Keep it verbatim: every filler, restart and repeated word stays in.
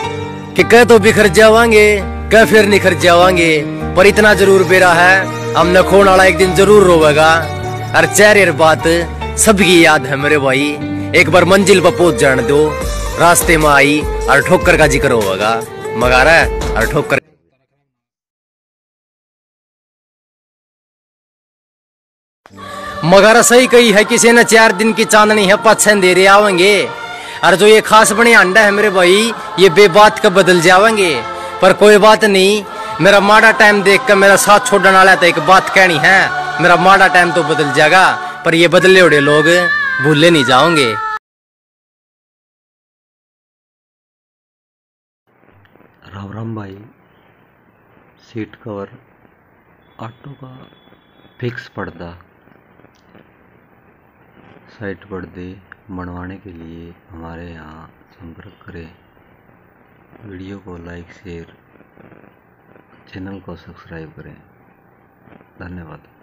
कि कह तो बिखर जावांगे, कह फिर निखर जावांगे, पर इतना जरूर बेरा है हम नखोन वाला एक दिन जरूर रोवेगा। और चेहरे बात सबकी याद है मेरे भाई, एक बार मंजिल पर पहुंच जाने दो, रास्ते में आई और ठोकर का जिक्र होगा मगारा और ठोकर। मगारा सही कही है, किसी ने चार दिन की चांदनी है पाछे अंधेरे आवेंगे। और जो ये खास बने अंडा है मेरे भाई, ये बेबात का बदल जावेंगे। पर कोई बात नहीं, मेरा माड़ा टाइम देख कर मेरा साथ छोड़ने वाला तो एक बात कहनी है, मेरा माड़ा टाइम तो बदल जाएगा, पर ये बदले हुए लोग भूले नहीं जाओगे। राम राम भाई, सीट कवर ऑटो का फिक्स पर्दा साइड पर्दे बनवाने के लिए हमारे यहाँ संपर्क करें। वीडियो को लाइक शेयर, चैनल को सब्सक्राइब करें। धन्यवाद।